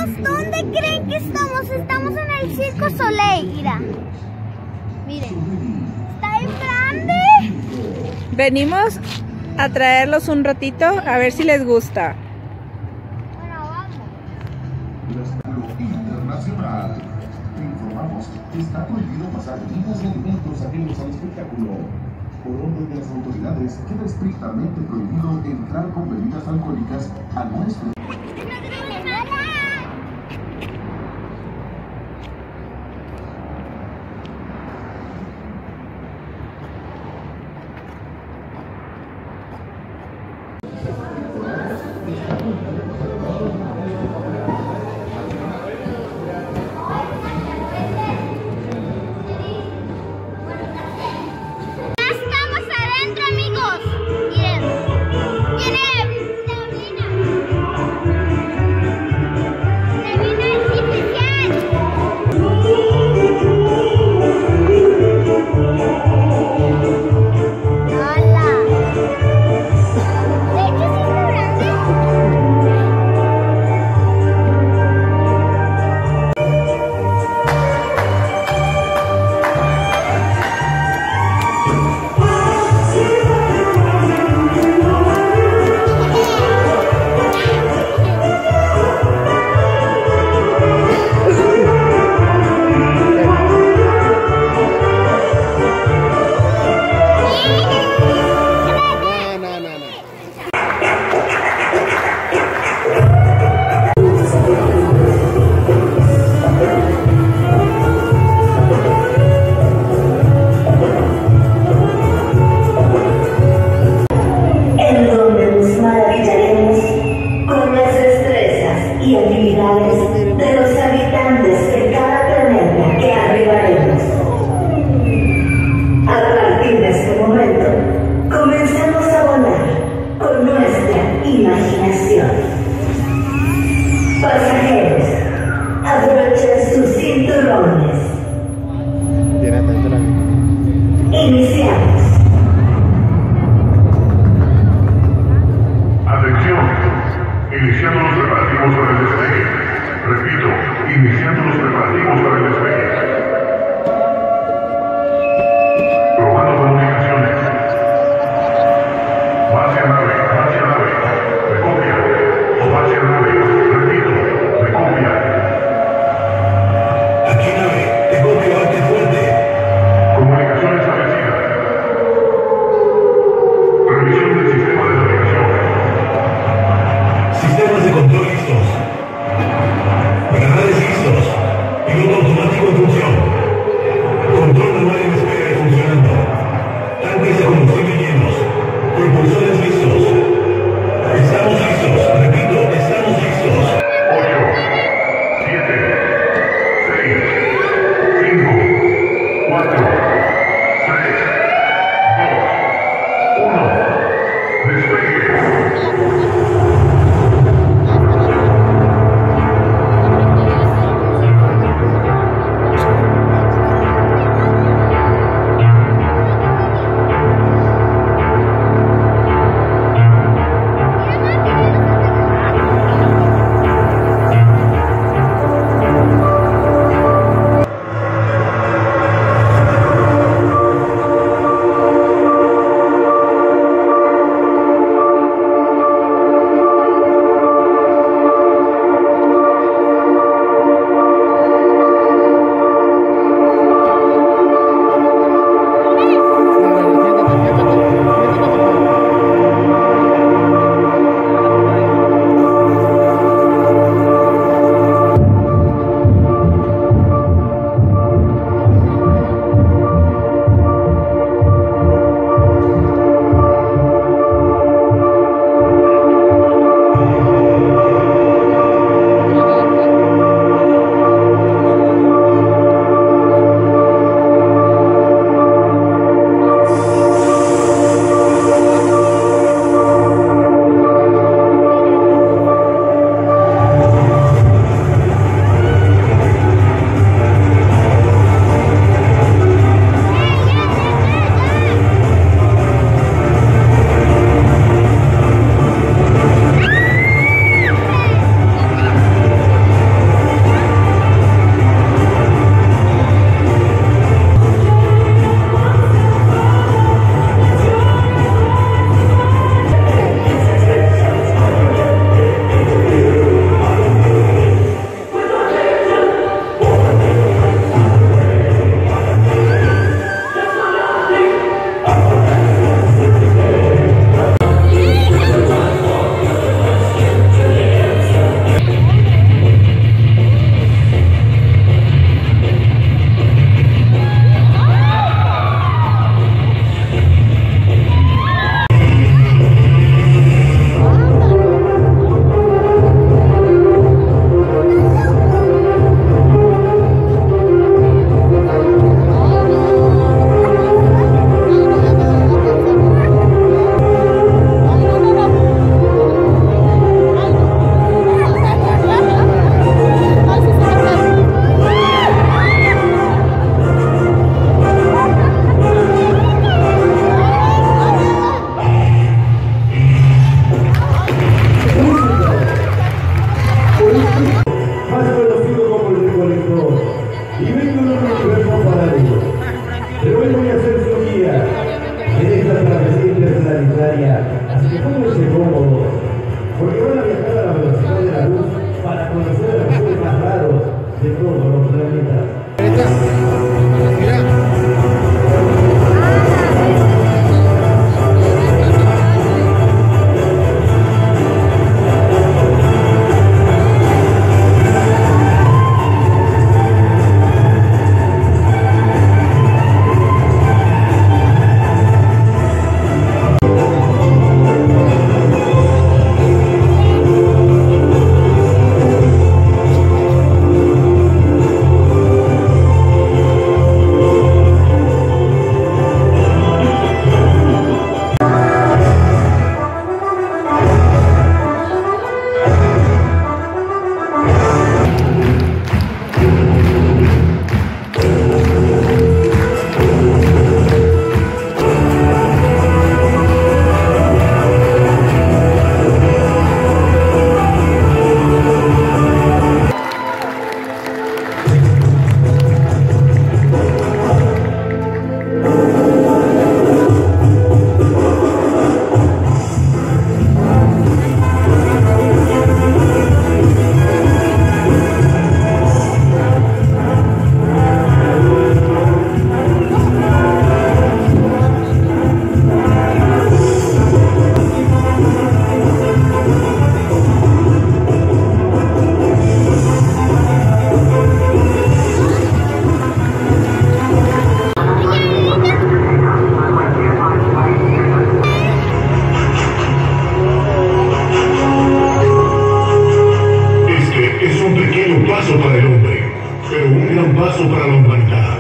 Amigos, ¿dónde creen que estamos? Estamos en el Circo Soleil, mira. Miren, está en grande. Venimos a traerlos un ratito a ver si les gusta. Bueno, vamos. Internacional. Te informamos que está prohibido pasar bebidas y alimentos ajenos al espectáculo. Por orden de las autoridades, queda estrictamente prohibido entrar con bebidas alcohólicas a nuestro. De los habitantes de cada planeta que arribaremos. A partir de este momento, comenzamos a volar con nuestra imaginación. Pasajeros, abrochen sus cinturones. Iniciamos. Atención, iniciando los preparativos para el despegue. Repito, de todos los planetas. Para el hombre, pero un gran paso para la humanidad.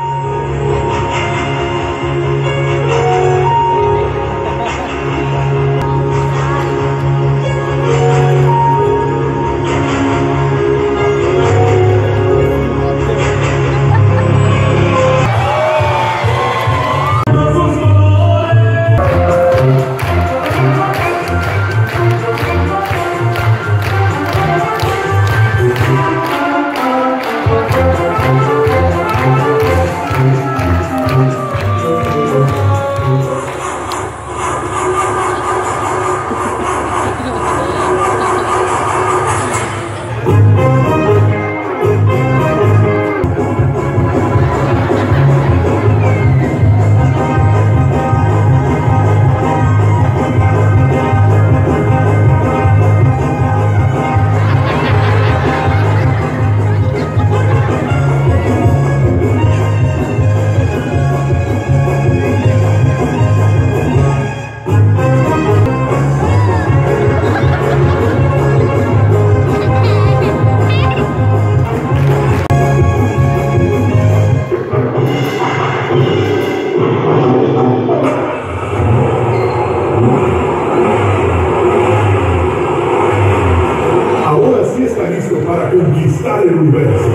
Para conquistar el universo.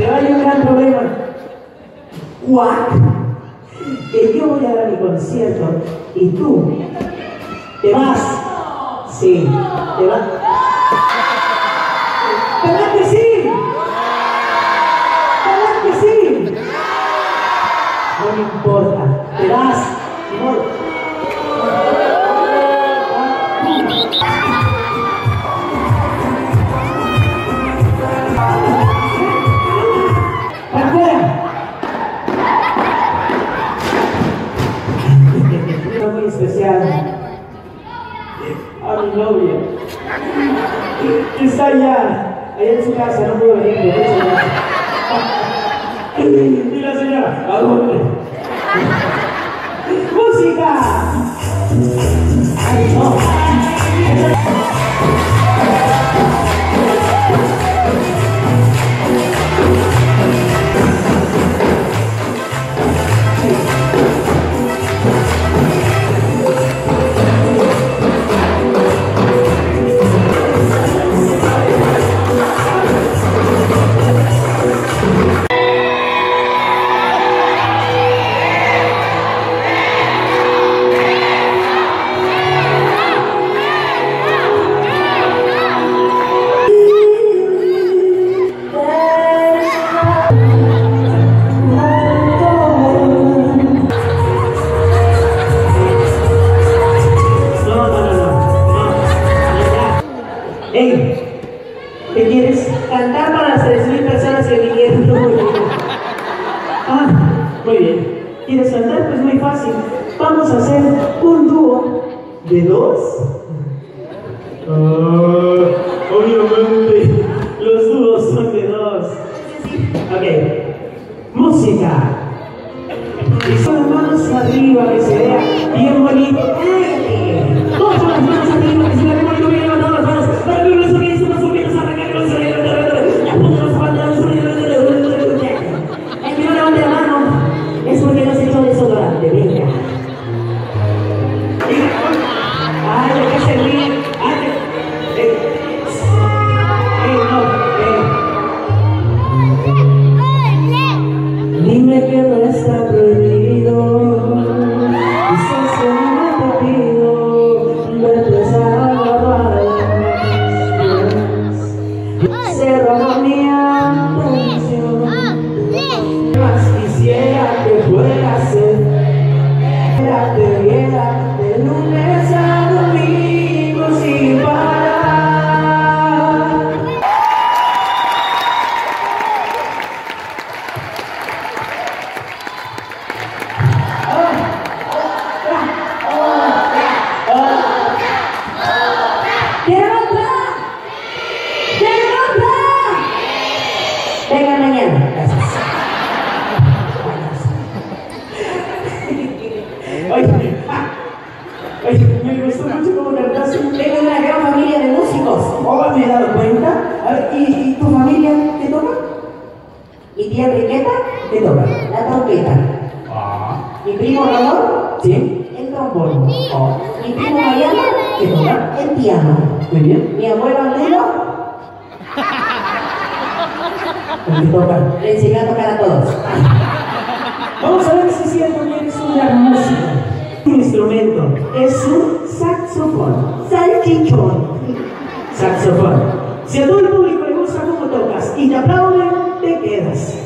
Pero hay un gran problema. ¿What? Que yo voy a dar mi concierto y tú te vas. Sí, te vas. ¿Verdad que sí? ¿Verdad que sí? No me importa, te vas. No. Muy especial a mi novia que está allá en su casa, no puedo venir por eso. Y la señora, ¿a dónde? ¡Música! ¡Ay, no! Hey, ¿qué quieres? Cantar para las 3.000 personas que vinieron. Ah, muy bien. ¿Quieres cantar? Pues muy fácil. Vamos a hacer un dúo de dos. Obviamente, los dúos son de dos. Ok, música. Y son las manos arriba, que se vea bien bonito. Todas las manos arriba, que se vea bonito, bien levantadas las manos. Para que los sonidos más o menos arranquen con sonido. Ya pongo las palmas, sonido. El que no levante la mano es porque no se echó desodorante. Venga. Ay, ¿de qué se ríe? Dime que no está prohibido. Quizás se me te pido de empezar a se roba mi atención. Más quisiera que fuera ser. Te viera de lunes a domingo sin parar. Venga mañana. Gracias. Oye, me gustó mucho como cantaste. Vengo de una gran familia de músicos. Oh, me he dado cuenta. A ver, ¿y tu familia qué toca? ¿Mi tía Enriqueta? ¿Qué toca? La trompeta. ¿Mi primo Ramón? Sí. El trombón. Oh. ¿Mi primo Mariano? ¿Qué toca? El piano. Muy bien. ¿Mi abuelo Andrelo? Le enseñé a tocar a todos. Vamos a ver si es cierto que eres un gran músico. Tu instrumento es un saxofón. Salchichón. Saxofón. Si a todo el público le gusta cómo tocas y te aplauden, te quedas.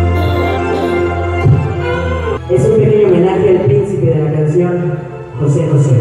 Es un pequeño homenaje al príncipe de la canción, José José.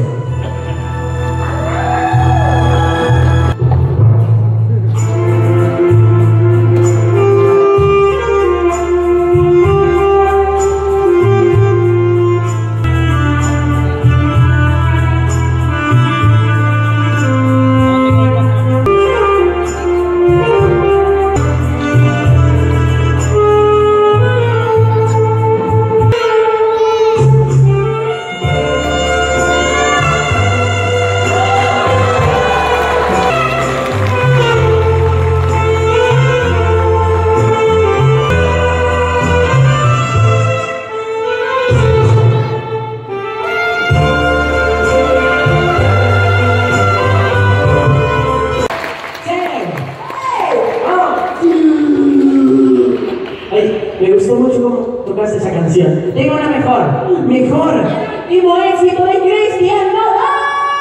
cómo tocarse esa canción. Tengo una mejor, mismo éxito de Cristian Nodal.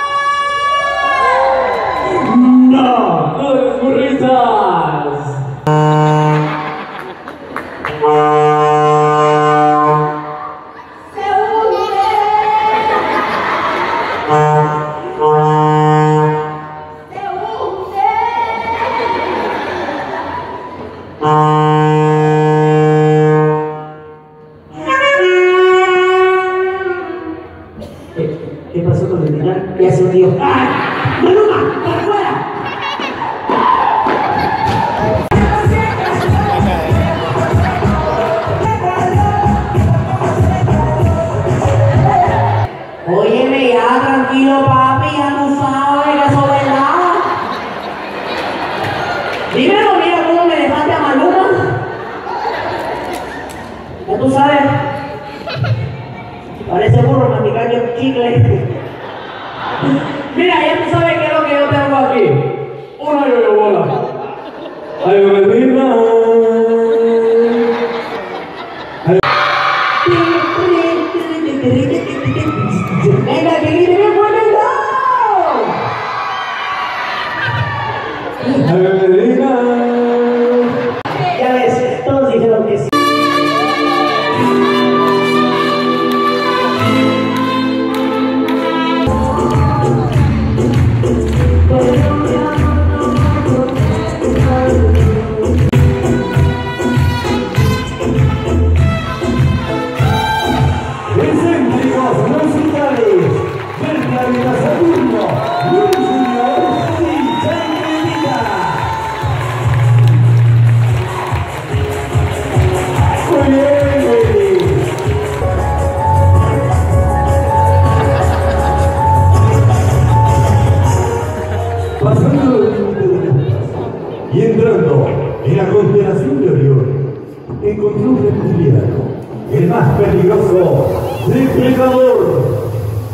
No, no de las burritas. ¿Qué pasó con el final? ¿Qué hace un tío? ¡Ay! ¡Maluma! ¡Para afuera! Óyeme, ya tranquilo, papi, ya tú sabes que eso es verdad. Dímelo, mira cómo me dejaste a Maluma. Ya tú sabes. Parece burro masticando el chicle. Mira, ya tú sabes qué es lo que yo tengo aquí. Una yoyobola. Ay, bebida. Venga, que viene bien fuerte. Ay, bebida. Ya ves, todos dijeron que sí. Y entrando en la constelación de Orión, encontró un reptiliano, el más peligroso depredador.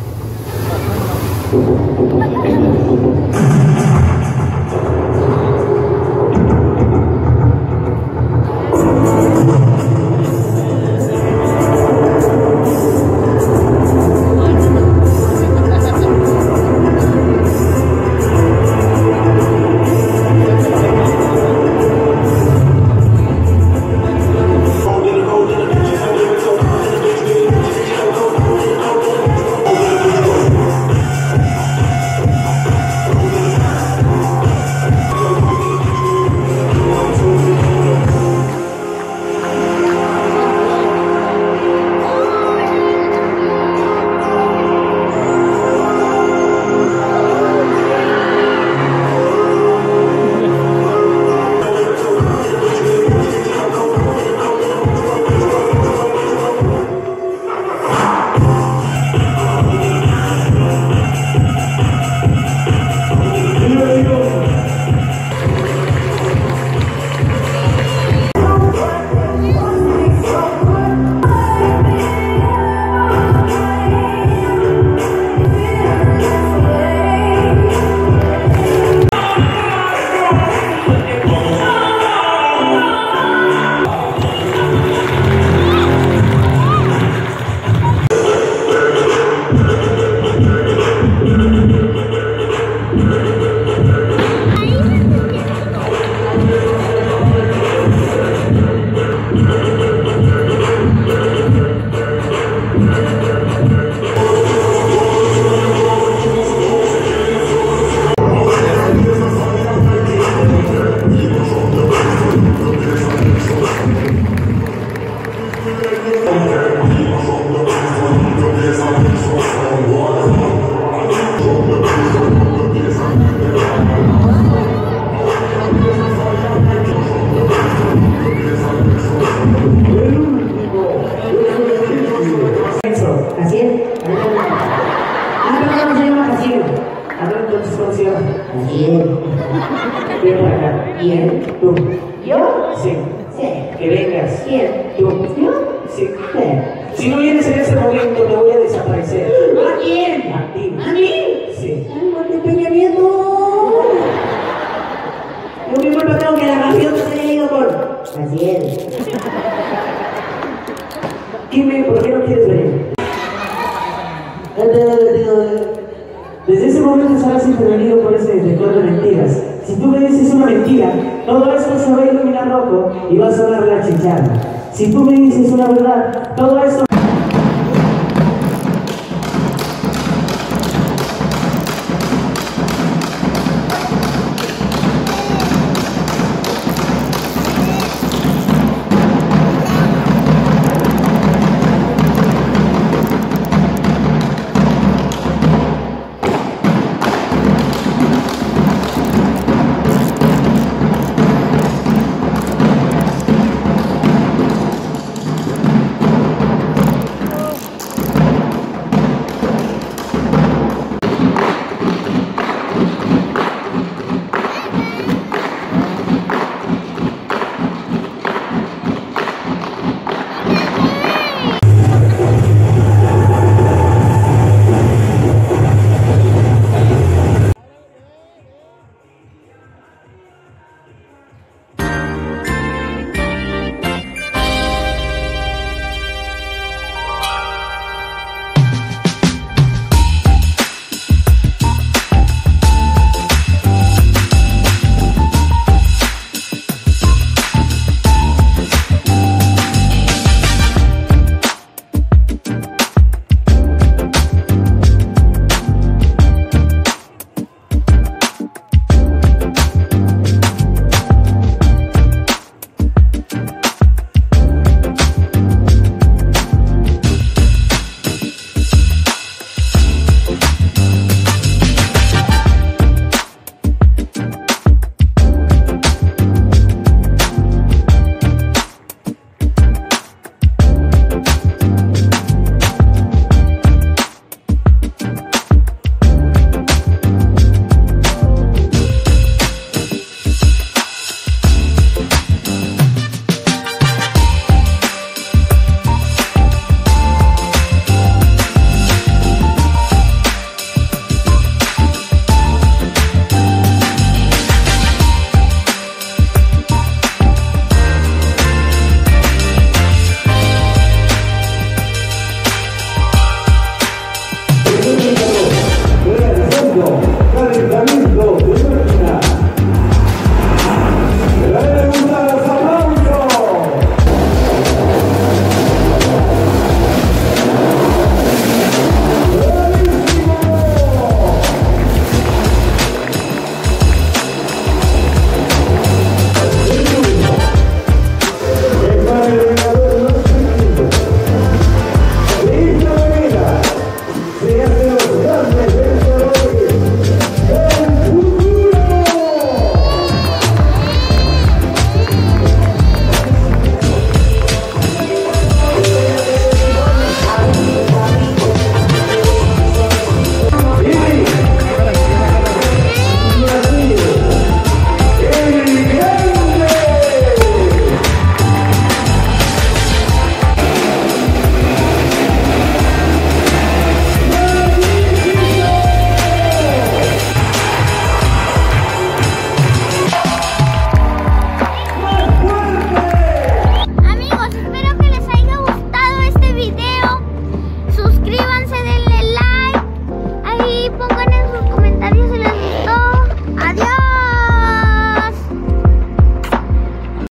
Ven para acá. ¿Quién? Tú. ¿Yo? Sí. Sí. Que vengas. ¿Quién? Tú. ¿Yo? Sí. Si no vienes en ese momento, te voy a desaparecer. ¿A quién? A ti. ¿A mí? Sí. ¡Ay, Martín Peña Nieto! Yo mismo no tengo que la canción se haya ido con... Así es. Dime, ¿por qué no quieres venir? Desde ese momento estarás intervenido por ese detector de mentiras. Si tú me dices una mentira, todo esto se va a iluminar rojo y va a sonar la chicharra. Si tú me dices una verdad, todo esto